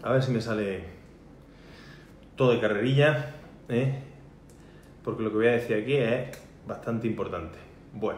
A ver si me sale todo de carrerilla, porque lo que voy a decir aquí es bastante importante. Bueno,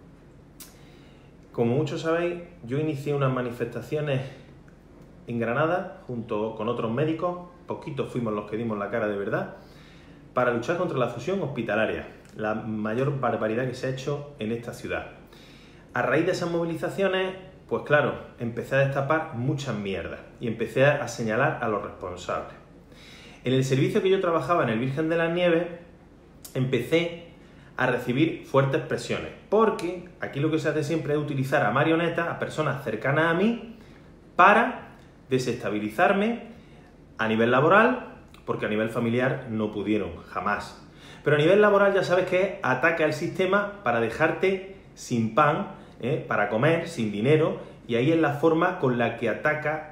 como muchos sabéis, yo inicié unas manifestaciones en Granada junto con otros médicos, poquitos fuimos los que dimos la cara de verdad, para luchar contra la fusión hospitalaria, la mayor barbaridad que se ha hecho en esta ciudad. A raíz de esas movilizaciones, pues claro, empecé a destapar muchas mierdas y empecé a señalar a los responsables. En el servicio que yo trabajaba en el Virgen de las Nieves, empecé a recibir fuertes presiones, porque aquí lo que se hace siempre es utilizar a marionetas, a personas cercanas a mí, para desestabilizarme a nivel laboral, porque a nivel familiar no pudieron, jamás. Pero a nivel laboral ya sabes que ataca el sistema para dejarte sin pan, para comer, sin dinero, y ahí es la forma con la que ataca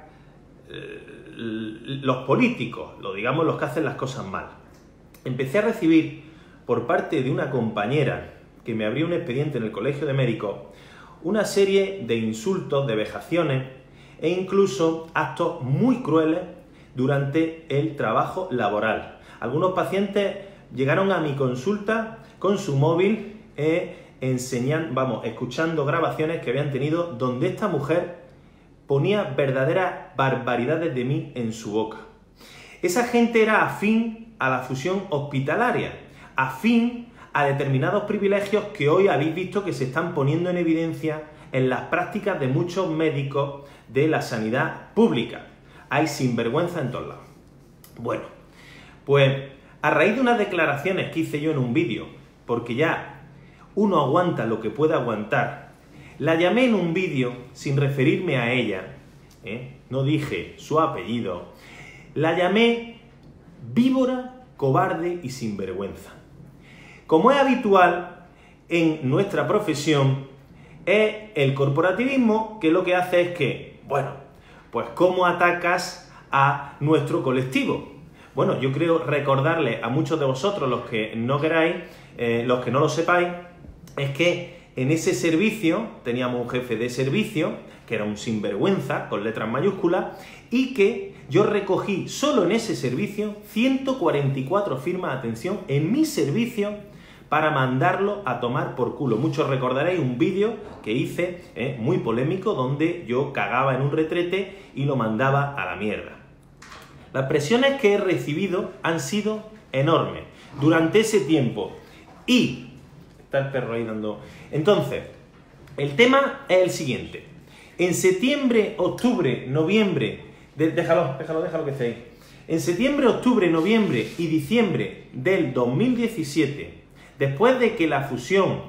los políticos, digamos los que hacen las cosas mal. Empecé a recibir por parte de una compañera que me abrió un expediente en el colegio de médicos una serie de insultos, de vejaciones e incluso actos muy crueles durante el trabajo laboral. Algunos pacientes llegaron a mi consulta con su móvil escuchando grabaciones que habían tenido donde esta mujer ponía verdaderas barbaridades de mí en su boca. Esa gente era afín a la fusión hospitalaria, afín a determinados privilegios que hoy habéis visto que se están poniendo en evidencia en las prácticas de muchos médicos de la sanidad pública. Hay sinvergüenza en todos lados. Bueno, pues a raíz de unas declaraciones que hice yo en un vídeo, porque ya uno aguanta lo que puede aguantar, la llamé en un vídeo sin referirme a ella, no dije su apellido, la llamé víbora, cobarde y sinvergüenza. Como es habitual en nuestra profesión, es el corporativismo que lo que hace es que, bueno, pues ¿cómo atacas a nuestro colectivo? Bueno, yo creo recordarle a muchos de vosotros, los que no queráis, los que no lo sepáis, es que en ese servicio teníamos un jefe de servicio, que era un sinvergüenza, con letras mayúsculas, y que yo recogí solo en ese servicio 144 firmas de atención en mi servicio para mandarlo a tomar por culo. Muchos recordaréis un vídeo que hice, muy polémico, donde yo cagaba en un retrete y lo mandaba a la mierda. Las presiones que he recibido han sido enormes durante ese tiempo y... Está el perro ahí dando... Entonces, el tema es el siguiente. En septiembre, octubre, noviembre... Déjalo que esté ahí. En septiembre, octubre, noviembre y diciembre del 2017, después de que la fusión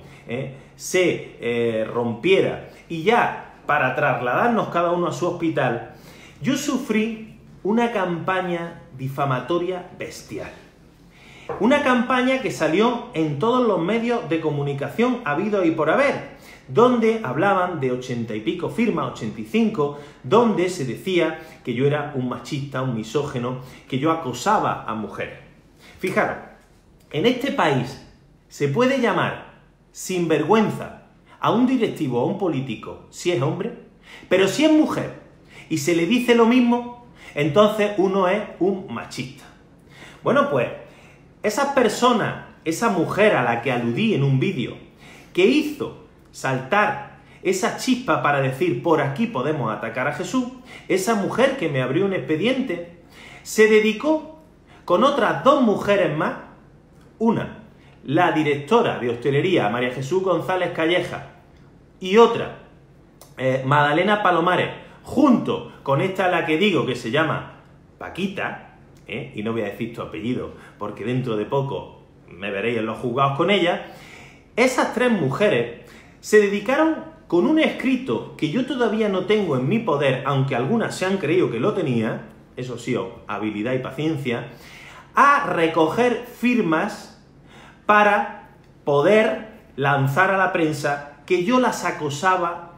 se rompiera y ya para trasladarnos cada uno a su hospital, yo sufrí una campaña difamatoria bestial. Una campaña que salió en todos los medios de comunicación habidos y por haber, donde hablaban de 80 y pico firmas, 85, donde se decía que yo era un machista, un misógino, que yo acosaba a mujeres. Fijaros, en este país se puede llamar sinvergüenza a un directivo o a un político si es hombre, pero si es mujer y se le dice lo mismo, entonces uno es un machista. Bueno, pues esa persona, esa mujer a la que aludí en un vídeo, que hizo saltar esa chispa para decir por aquí podemos atacar a Jesús, esa mujer que me abrió un expediente, se dedicó con otras dos mujeres más, una, la directora de hostelería María Jesús González Calleja, y otra, Magdalena Palomares, junto con esta a la que digo que se llama Paquita, y no voy a decir tu apellido porque dentro de poco me veréis en los juzgados con ella. Esas tres mujeres se dedicaron con un escrito que yo todavía no tengo en mi poder, aunque algunas se han creído que lo tenía, eso sí, habilidad y paciencia, a recoger firmas para poder lanzar a la prensa que yo las acosaba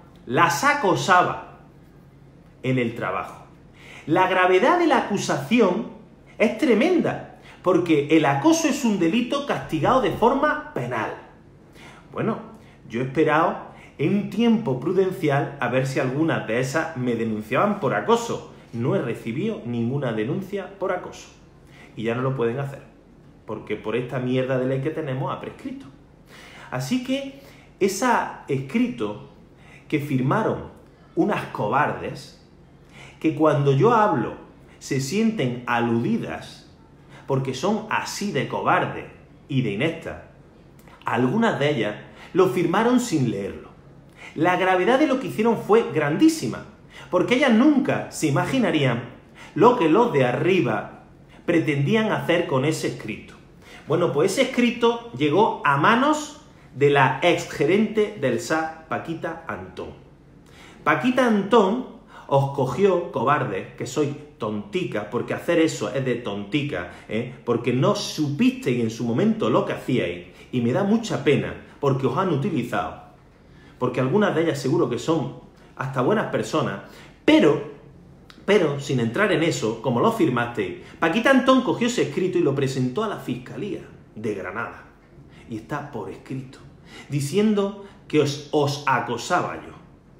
en el trabajo. La gravedad de la acusación es tremenda, porque el acoso es un delito castigado de forma penal. Bueno, yo he esperado en un tiempo prudencial a ver si algunas de esas me denunciaban por acoso, no he recibido ninguna denuncia por acoso. Y ya no lo pueden hacer, porque por esta mierda de ley que tenemos ha prescrito. Así que ese escrito que firmaron unas cobardes, que cuando yo hablo se sienten aludidas porque son así de cobardes y de ineptas, algunas de ellas lo firmaron sin leerlo. La gravedad de lo que hicieron fue grandísima, porque ellas nunca se imaginarían lo que los de arriba pretendían hacer con ese escrito. Bueno, pues ese escrito llegó a manos de la exgerente del SA, Paquita Antón. Paquita Antón os cogió, cobardes, que sois tonticas, porque hacer eso es de tontica, porque no supisteis en su momento lo que hacíais, y me da mucha pena, porque os han utilizado, porque algunas de ellas seguro que son hasta buenas personas, pero sin entrar en eso, como lo firmasteis, Paquita Antón cogió ese escrito y lo presentó a la Fiscalía de Granada, y está por escrito, diciendo que os acosaba yo.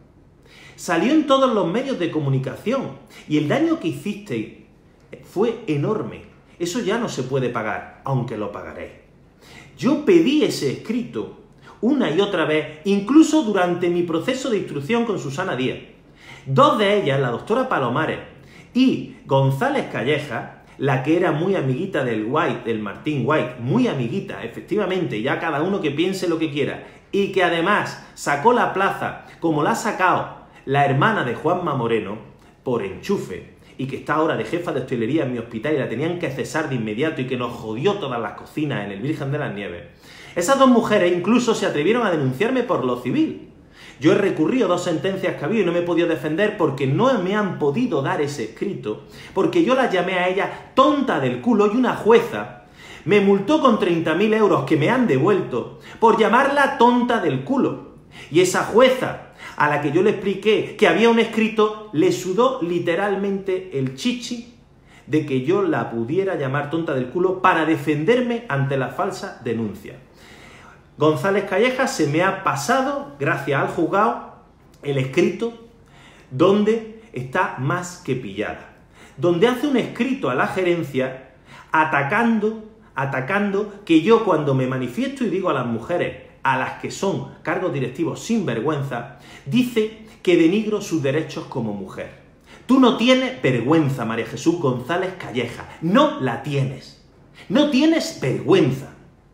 Salió en todos los medios de comunicación, y el daño que hicisteis fue enorme. Eso ya no se puede pagar, aunque lo pagaréis. Yo pedí ese escrito una y otra vez, incluso durante mi proceso de instrucción con Susana Díaz. Dos de ellas, la doctora Palomares y González Calleja, la que era muy amiguita del Martín White, muy amiguita, efectivamente, ya cada uno que piense lo que quiera, y que además sacó la plaza como la ha sacado la hermana de Juanma Moreno, por enchufe, y que está ahora de jefa de hostelería en mi hospital y la tenían que cesar de inmediato y que nos jodió todas las cocinas en el Virgen de las Nieves. Esas dos mujeres incluso se atrevieron a denunciarme por lo civil. Yo he recurrido 2 sentencias que había y no me he podido defender porque no me han podido dar ese escrito, porque yo las llamé a ella tonta del culo y una jueza me multó con 30.000 euros que me han devuelto por llamarla tonta del culo. Y esa jueza, a la que yo le expliqué que había un escrito, le sudó literalmente el chichi de que yo la pudiera llamar tonta del culo para defenderme ante la falsa denuncia. González Calleja se me ha pasado, gracias al juzgado, el escrito donde está más que pillada. Donde hace un escrito a la gerencia atacando que yo cuando me manifiesto y digo a las mujeres a las que son cargos directivos sin vergüenza, dice que denigro sus derechos como mujer. Tú no tienes vergüenza, María Jesús González Calleja. No la tienes. No tienes vergüenza.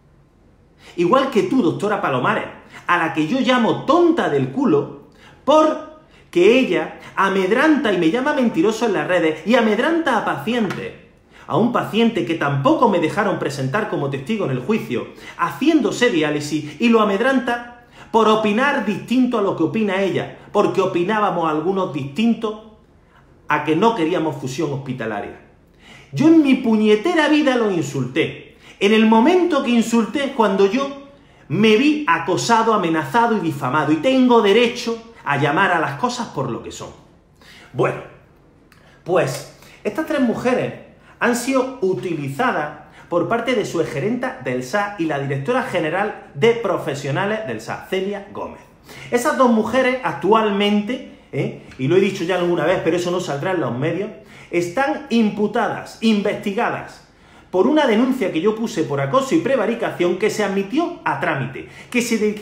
Igual que tú, doctora Palomares, a la que yo llamo tonta del culo, porque ella amedranta y me llama mentiroso en las redes y amedranta a pacientes. A un paciente que tampoco me dejaron presentar como testigo en el juicio, haciéndose diálisis, y lo amedranta por opinar distinto a lo que opina ella, porque opinábamos algunos distintos a que no queríamos fusión hospitalaria. Yo en mi puñetera vida lo insulté. En el momento que insulté es cuando yo me vi acosado, amenazado y difamado, y tengo derecho a llamar a las cosas por lo que son. Bueno, pues estas 3 mujeres han sido utilizadas por parte de su gerenta del SA y la directora general de profesionales del SA, Celia Gómez. Esas 2 mujeres actualmente, y lo he dicho ya alguna vez, pero eso no saldrá en los medios, están imputadas, investigadas, por una denuncia que yo puse por acoso y prevaricación que se admitió a trámite, que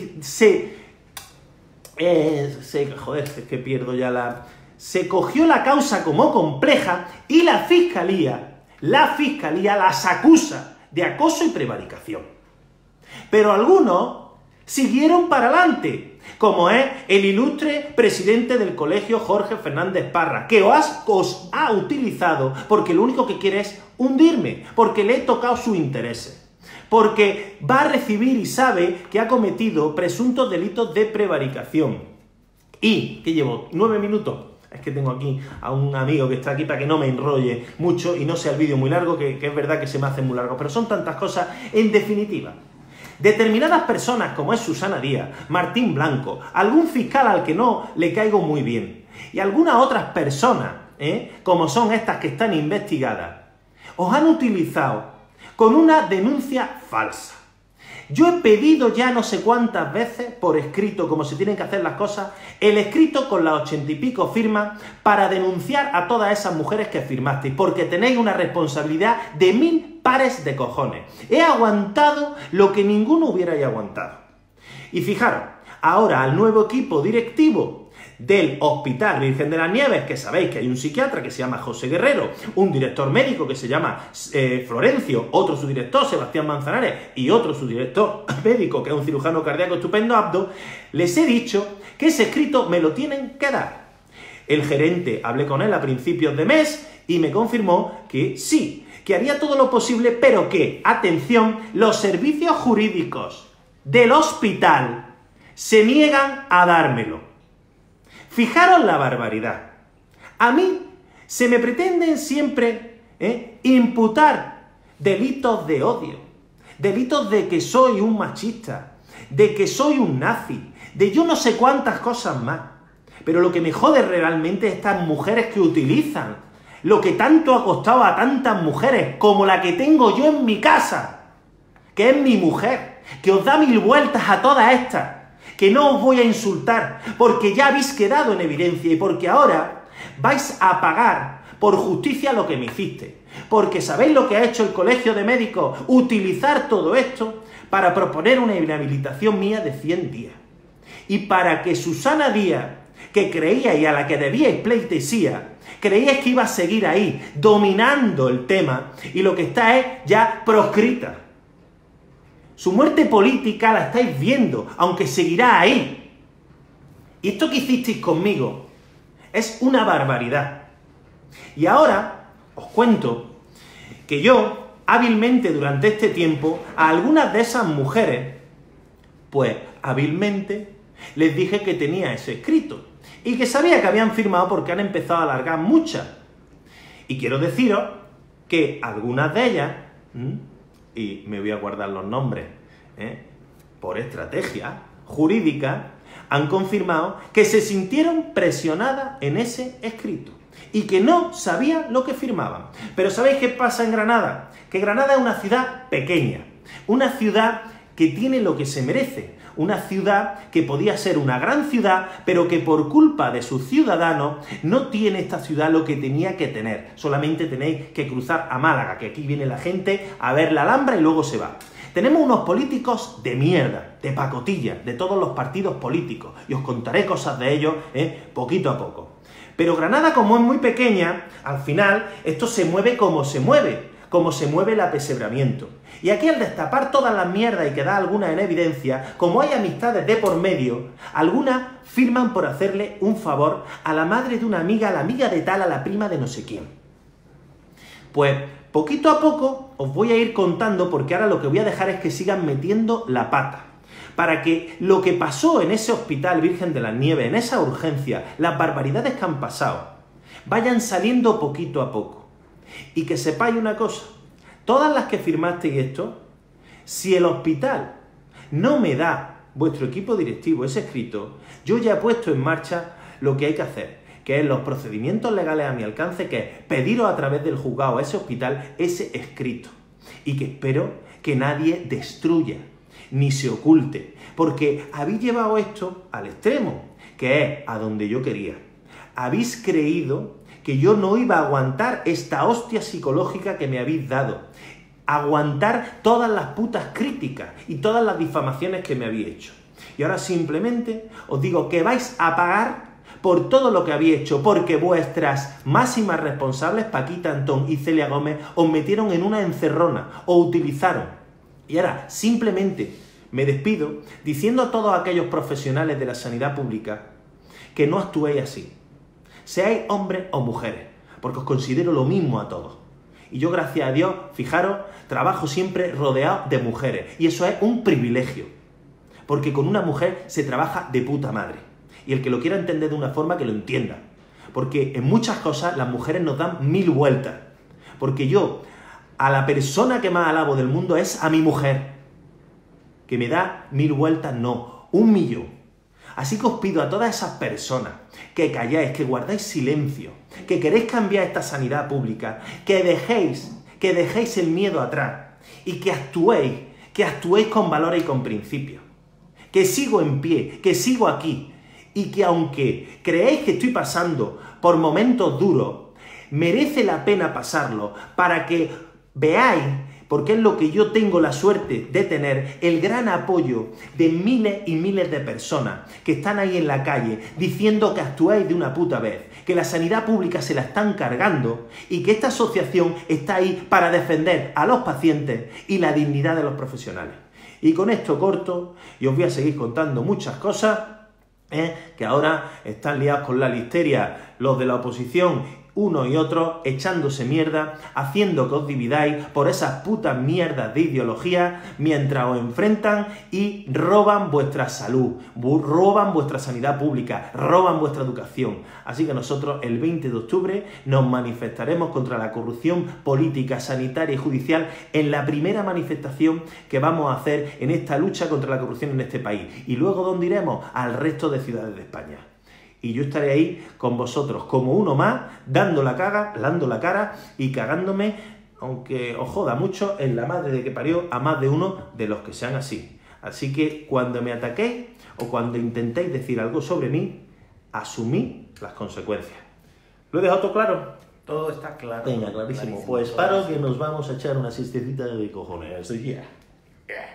se cogió la causa como compleja y la fiscalía las acusa de acoso y prevaricación. Pero algunos siguieron para adelante, como es el ilustre presidente del colegio Jorge Fernández Parra, que os ha utilizado porque lo único que quiere es hundirme, porque le he tocado sus intereses, porque va a recibir y sabe que ha cometido presuntos delitos de prevaricación. Y que llevo 9 minutos. Es que tengo aquí a un amigo que está aquí para que no me enrolle mucho y no sea el vídeo muy largo, que es verdad que se me hace muy largo, pero son tantas cosas. En definitiva, determinadas personas como es Susana Díaz, Martín Blanco, algún fiscal al que no le caigo muy bien y algunas otras personas, como son estas que están investigadas, os han utilizado con una denuncia falsa. Yo he pedido ya no sé cuántas veces, por escrito, como se tienen que hacer las cosas, el escrito con las 80 y pico firmas para denunciar a todas esas mujeres que firmasteis, porque tenéis una responsabilidad de 1000 pares de cojones. He aguantado lo que ninguno hubierais aguantado. Y fijaros, ahora al nuevo equipo directivo del Hospital Virgen de las Nieves, que sabéis que hay un psiquiatra que se llama José Guerrero, un director médico que se llama Florencio, otro subdirector, Sebastián Manzanares, y otro subdirector médico, que es un cirujano cardíaco estupendo, Abdo, les he dicho que ese escrito me lo tienen que dar. El gerente, hablé con él a principios de mes y me confirmó que sí, que haría todo lo posible, pero que, atención, los servicios jurídicos del hospital se niegan a dármelo. Fijaros la barbaridad. A mí se me pretenden siempre imputar delitos de odio, delitos de que soy un machista, de que soy un nazi, de yo no sé cuántas cosas más. Pero lo que me jode realmente es estas mujeres que utilizan lo que tanto ha costado a tantas mujeres, como la que tengo yo en mi casa, que es mi mujer, que os da 1000 vueltas a todas estas, que no os voy a insultar, porque ya habéis quedado en evidencia y porque ahora vais a pagar por justicia lo que me hiciste. Porque ¿sabéis lo que ha hecho el Colegio de Médicos? Utilizar todo esto para proponer una inhabilitación mía de 100 días. Y para que Susana Díaz, que creíais y a la que debíais pleitesía, creíais que iba a seguir ahí, dominando el tema, y lo que está es ya proscrita. Su muerte política la estáis viendo, aunque seguirá ahí. Y esto que hicisteis conmigo es una barbaridad. Y ahora os cuento que yo, hábilmente durante este tiempo, a algunas de esas mujeres, pues hábilmente les dije que tenía ese escrito y que sabía que habían firmado porque han empezado a alargar muchas. Y quiero deciros que algunas de ellas, y me voy a guardar los nombres, por estrategia jurídica, han confirmado que se sintieron presionadas en ese escrito y que no sabían lo que firmaban. Pero ¿sabéis qué pasa en Granada? Que Granada es una ciudad pequeña, una ciudad que tiene lo que se merece, una ciudad que podía ser una gran ciudad, pero que por culpa de sus ciudadanos no tiene esta ciudad lo que tenía que tener. Solamente tenéis que cruzar a Málaga, que aquí viene la gente a ver la Alhambra y luego se va. Tenemos unos políticos de mierda, de pacotilla, de todos los partidos políticos, y os contaré cosas de ellos poquito a poco. Pero Granada, como es muy pequeña, al final esto se mueve como se mueve el apesebramiento. Y aquí, al destapar todas las mierdas y quedar algunas en evidencia, como hay amistades de por medio, algunas firman por hacerle un favor a la madre de una amiga, a la amiga de tal, a la prima de no sé quién. Pues poquito a poco os voy a ir contando, porque ahora lo que voy a dejar es que sigan metiendo la pata, para que lo que pasó en ese Hospital Virgen de las Nieves, en esa urgencia, las barbaridades que han pasado, vayan saliendo poquito a poco. Y que sepáis una cosa, todas las que firmasteis esto, si el hospital no me da vuestro equipo directivo ese escrito, yo ya he puesto en marcha lo que hay que hacer, que es los procedimientos legales a mi alcance, que es pediros a través del juzgado a ese hospital ese escrito. Y que espero que nadie destruya, ni se oculte, porque habéis llevado esto al extremo, que es a donde yo quería. Habéis creído que yo no iba a aguantar esta hostia psicológica que me habéis dado, aguantar todas las putas críticas y todas las difamaciones que me habéis hecho. Y ahora simplemente os digo que vais a pagar por todo lo que habéis hecho, porque vuestras máximas responsables, Paquita Antón y Celia Gómez, os metieron en una encerrona, os utilizaron. Y ahora simplemente me despido diciendo a todos aquellos profesionales de la sanidad pública que no actuéis así. Seáis hombres o mujeres, porque os considero lo mismo a todos. Y yo, gracias a Dios, fijaros, trabajo siempre rodeado de mujeres. Y eso es un privilegio, porque con una mujer se trabaja de puta madre. Y el que lo quiera entender de una forma, que lo entienda. Porque en muchas cosas las mujeres nos dan 1000 vueltas. Porque yo, a la persona que más alabo del mundo es a mi mujer. Que me da 1000 vueltas, no, 1.000.000. Así que os pido a todas esas personas que calláis, que guardáis silencio, que queréis cambiar esta sanidad pública, que dejéis el miedo atrás y que actuéis, que actuéis con valores y con principios, que sigo en pie, que sigo aquí, y que aunque creéis que estoy pasando por momentos duros, merece la pena pasarlo para que veáis, porque es lo que yo tengo la suerte de tener, el gran apoyo de miles y miles de personas que están ahí en la calle diciendo que actuáis de una puta vez, que la sanidad pública se la están cargando y que esta asociación está ahí para defender a los pacientes y la dignidad de los profesionales. Y con esto corto, y os voy a seguir contando muchas cosas, que ahora están liados con la listeria los de la oposición, unos y otros, echándose mierda, haciendo que os dividáis por esas putas mierdas de ideología, mientras os enfrentan y roban vuestra salud, roban vuestra sanidad pública, roban vuestra educación. Así que nosotros el 20 de octubre nos manifestaremos contra la corrupción política, sanitaria y judicial en la primera manifestación que vamos a hacer en esta lucha contra la corrupción en este país. Y luego, ¿dónde iremos? Al resto de ciudades de España. Y yo estaré ahí con vosotros, como uno más, dando la cara y cagándome, aunque os joda mucho, en la madre de que parió a más de uno de los que sean así. Así que cuando me ataquéis o cuando intentéis decir algo sobre mí, asumid las consecuencias. ¿Lo he dejado todo claro? Todo está claro. Venga, clarísimo. Pues paro que nos vamos a echar una siestecita de cojones. Yeah.